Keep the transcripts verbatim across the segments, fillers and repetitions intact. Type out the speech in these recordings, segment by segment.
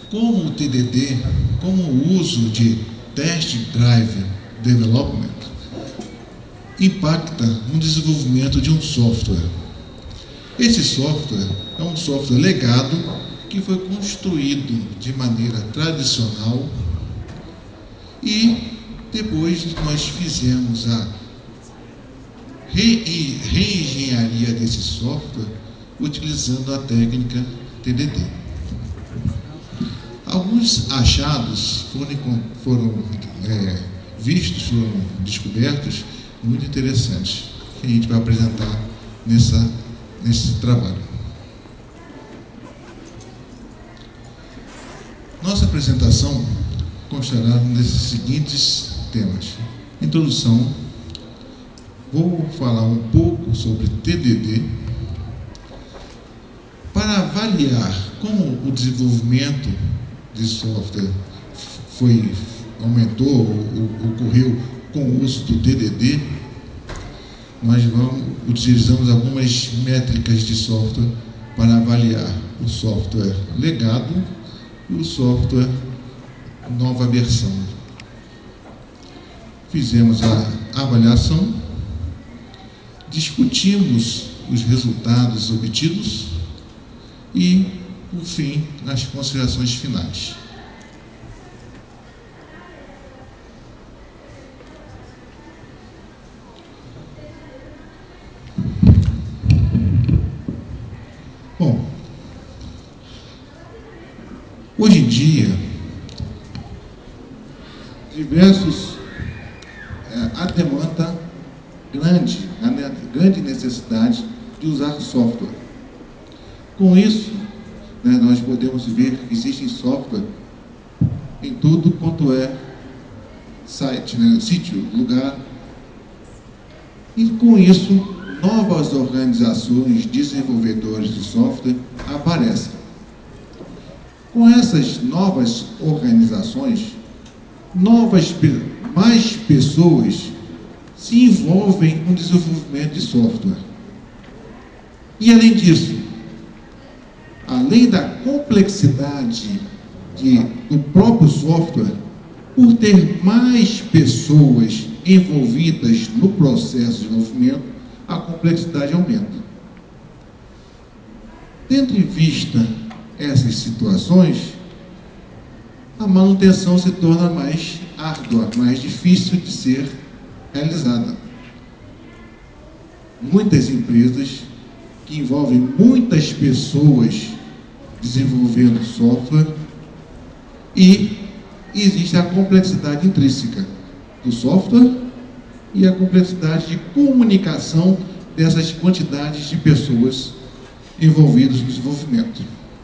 como o T D D, como o uso de Test Drive Development impacta no desenvolvimento de um software. Esse software é um software legado que foi construído de maneira tradicional e depois nós fizemos a re- reengenharia desse software utilizando a técnica T D D. Alguns achados foram, foram é, vistos, foram descobertos, muito interessantes, que a gente vai apresentar nessa, nesse trabalho. Nossa apresentação constará desses seguintes temas. Introdução, vou falar um pouco sobre T D D, para avaliar como o desenvolvimento de software foi, aumentou ou ocorreu com o uso do T D D. Nós vamos, utilizamos algumas métricas de software para avaliar o software legado e o software nova versão. Fizemos a avaliação, discutimos os resultados obtidos e, por fim, as considerações finais. Bom, hoje em dia, diversos, é, a demanda grande, a grande necessidade de usar software. Com isso, né, nós podemos ver que existem software em tudo quanto é site, né, sítio, lugar. E com isso, novas organizações, desenvolvedores de software aparecem. Com essas novas organizações, novas, mais pessoas se envolvem no desenvolvimento de software. E além disso, além da complexidade de, do próprio software, por ter mais pessoas envolvidas no processo de desenvolvimento, a complexidade aumenta. Tendo em vista essas situações, a manutenção se torna mais árdua, mais difícil de ser realizada. Muitas empresas que envolvem muitas pessoas desenvolvendo software e existe a complexidade intrínseca do software e a complexidade de comunicação dessas quantidades de pessoas envolvidas no desenvolvimento.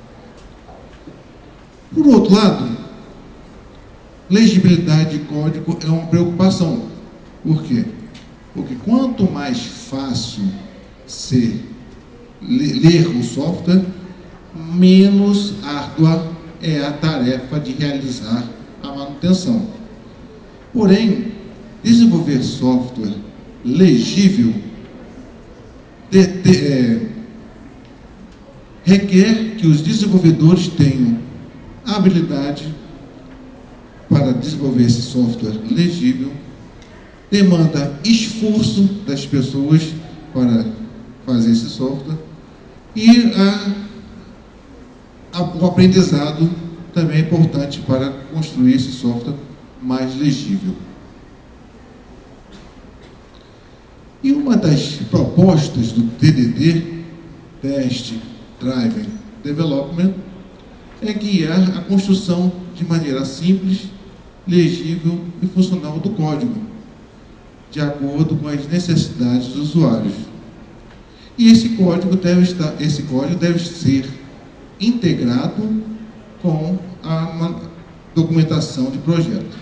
Por outro lado, legibilidade de código é uma preocupação. Por quê? Porque quanto mais fácil ser ler o software, menos árdua é a tarefa de realizar a manutenção. Porém, desenvolver software legível de, de, é, requer que os desenvolvedores tenham habilidade para desenvolver esse software legível, demanda esforço das pessoas para fazer esse software e a, a, o aprendizado também é importante para construir esse software mais legível. E uma das propostas do T D D, Test Driven Development, é guiar a construção de maneira simples, legível e funcional do código, de acordo com as necessidades dos usuários. E esse código deve estar, esse código deve ser integrado com a documentação de projeto.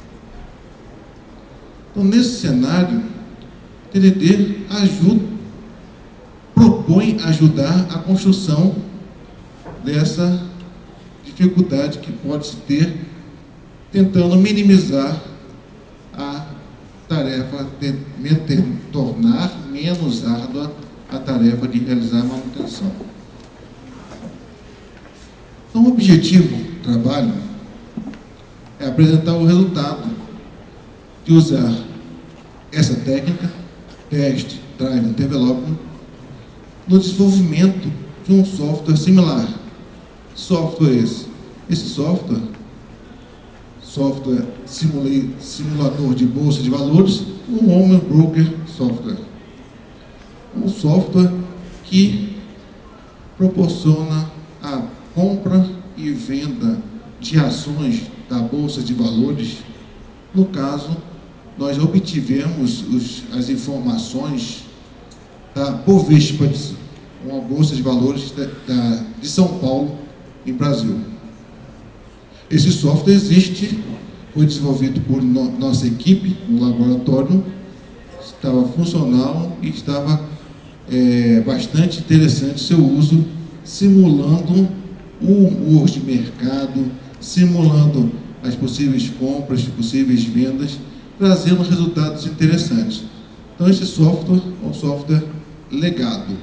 Então, nesse cenário, o T D D ajuda, propõe ajudar a construção dessa dificuldade que pode se ter, tentando minimizar a tarefa, de, de, tornar menos árdua a tarefa de realizar a manutenção. Então, o objetivo trabalho é apresentar o resultado de usar essa técnica, Test Driven Development, no desenvolvimento de um software similar. Software esse? Esse software, software simula- simulador de bolsa de valores, um Home Broker Software. Um software que proporciona a compra e venda de ações da Bolsa de Valores. No caso, nós obtivemos os, as informações da Bovespa, uma Bolsa de Valores da, da, de São Paulo, em Brasil. Esse software existe, foi desenvolvido por no, nossa equipe no laboratório, estava funcional e estava é, bastante interessante seu uso, simulando o humor de mercado, simulando as possíveis compras, possíveis vendas, trazendo resultados interessantes. Então esse software é um software legado.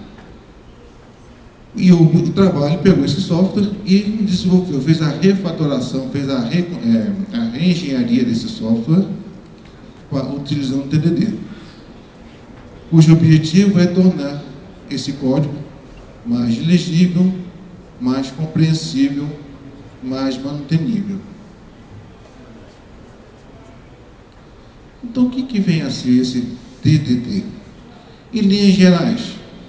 E o, o trabalho pegou esse software e desenvolveu, fez a refatoração, fez a, re, é, a reengenharia desse software utilizando o T D D, cujo objetivo é tornar esse código mais legível, mais compreensível, mais manutenível. Então, o que, que vem a ser esse T D D? Em linhas gerais,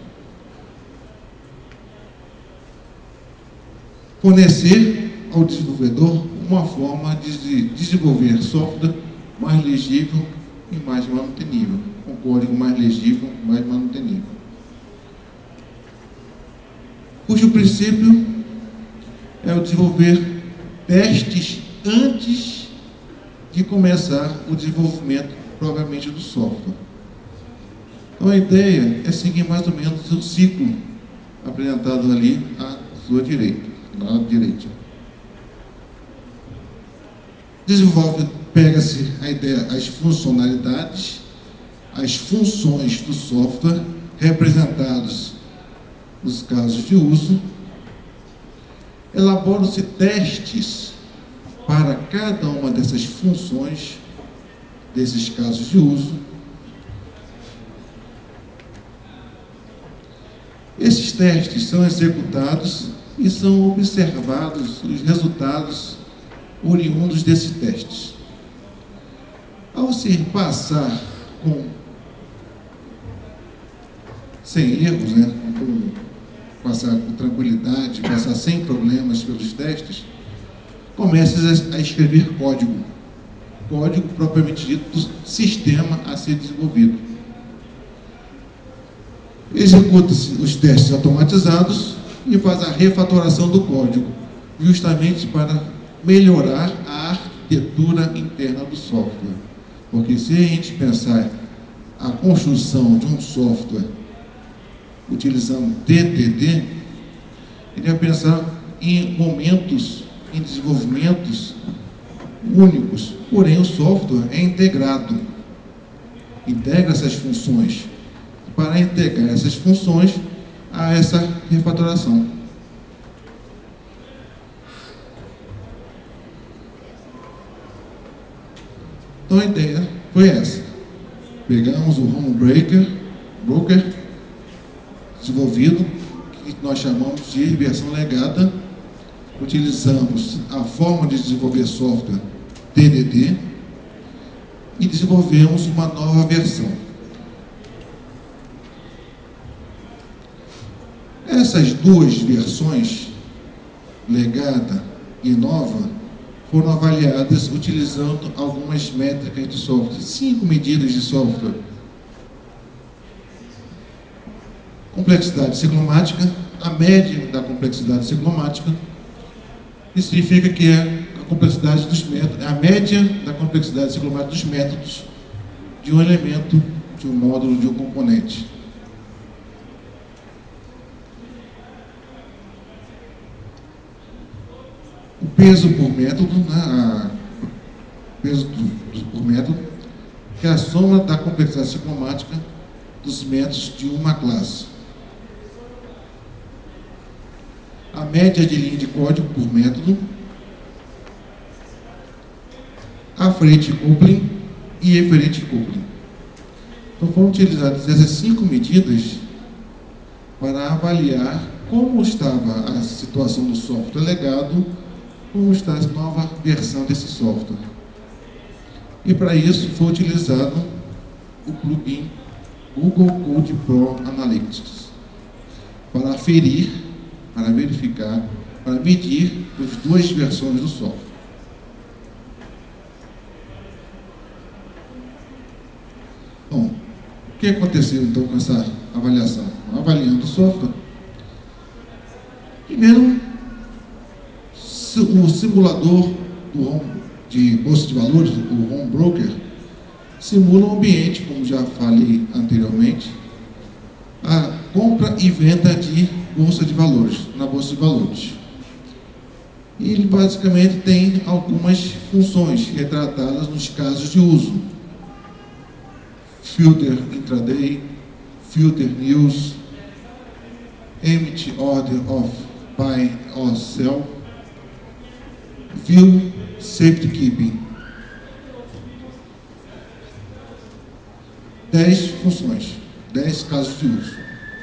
fornecer ao desenvolvedor uma forma de desenvolver software mais legível e mais manutenível, um código mais legível e mais manutenível, cujo princípio é o desenvolver testes antes de começar o desenvolvimento propriamente do software. Então a ideia é seguir mais ou menos o ciclo apresentado ali à sua direita, do lado direito. Desenvolve, pega-se a ideia, as funcionalidades, as funções do software representadas nos casos de uso, elaboram-se testes para cada uma dessas funções, desses casos de uso. Esses testes são executados e são observados os resultados oriundos desses testes. Ao se passar com sem erros, né, com, passar com tranquilidade, passar sem problemas pelos testes, comece a escrever código, código propriamente dito do sistema a ser desenvolvido. Executa-se os testes automatizados e faz a refatoração do código, justamente para melhorar a arquitetura interna do software. Porque se a gente pensar a construção de um software utilizando T D D, ele vai pensar em momentos, em desenvolvimentos únicos, porém o software é integrado, integra essas funções, para integrar essas funções a essa refatoração. Então a ideia foi essa. Pegamos o Home Breaker, Broker, desenvolvido, que nós chamamos de versão legada, utilizamos a forma de desenvolver software T D D e desenvolvemos uma nova versão. Essas duas versões, legada e nova, foram avaliadas utilizando algumas métricas de software, cinco medidas de software. Complexidade ciclomática, a média da complexidade ciclomática, isso significa que é a complexidade dos métodos, a média da complexidade ciclomática dos métodos de um elemento, de um módulo, de um componente. O peso por método, né, a peso do, do, por método, que é a soma da complexidade ciclomática dos métodos de uma classe. A média de linha de código por método afferente coupling e efferente coupling. Então foram utilizadas essas cinco medidas para avaliar como estava a situação do software legado, como está a nova versão desse software. E para isso foi utilizado o plugin Google Code Pro Analytics para aferir, para verificar, para medir as duas versões do software. Bom, o que aconteceu então com essa avaliação? Avaliando o software, primeiro, o simulador do home, de bolsa de valores, o Home Broker, simula um ambiente, como já falei anteriormente, a compra e venda de bolsa de valores, na bolsa de valores. E ele basicamente tem algumas funções retratadas nos casos de uso. Filter intraday, filter news, emit order of buy or sell, view safety keeping. Dez funções, dez casos de uso.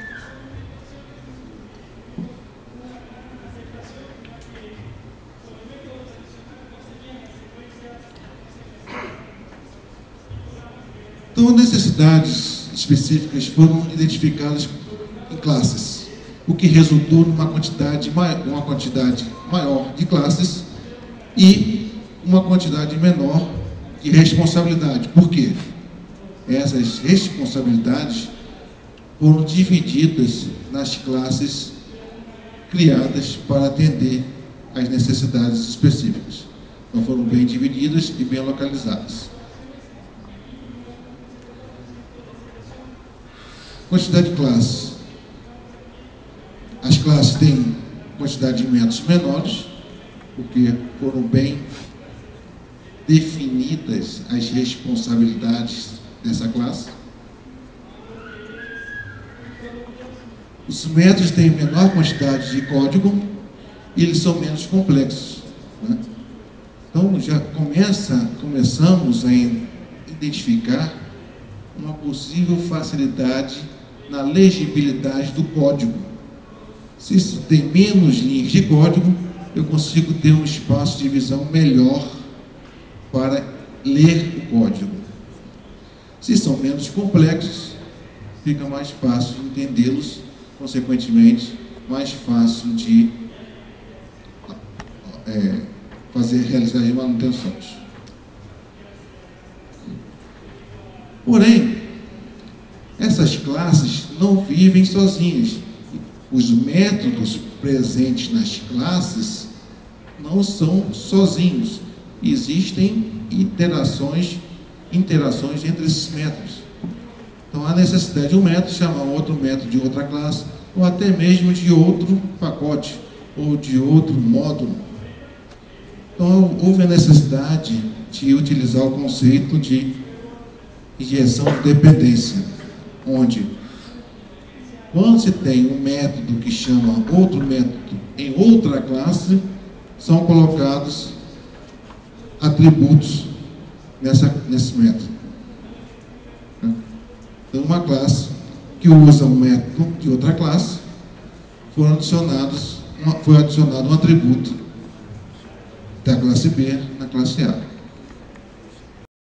Então, necessidades específicas foram identificadas em classes, o que resultou numa quantidade, uma quantidade maior de classes e uma quantidade menor de responsabilidade. Por quê? Essas responsabilidades foram divididas nas classes criadas para atender às necessidades específicas. Então, foram bem divididas e bem localizadas. Quantidade de classes. As classes têm quantidade de métodos menores, porque foram bem definidas as responsabilidades dessa classe. Os métodos têm menor quantidade de código e eles são menos complexos, né? Então, já começa, começamos a identificar uma possível facilidade na legibilidade do código. Se isso tem menos linhas de código, eu consigo ter um espaço de visão melhor para ler o código. Se são menos complexos, fica mais fácil de entendê-los, consequentemente, mais fácil de é, fazer, realizar as manutenções. Porém, essas classes não vivem sozinhas. Os métodos presentes nas classes não são sozinhos. Existem interações, interações entre esses métodos. Então, há necessidade de um método chamar outro método de outra classe, ou até mesmo de outro pacote, ou de outro módulo. Então, houve a necessidade de utilizar o conceito de injeção de dependência, onde, quando se tem um método que chama outro método em outra classe, são colocados atributos nessa, nesse método. Então, uma classe que usa um método de outra classe, foram adicionados, uma, foi adicionado um atributo da classe B na classe A.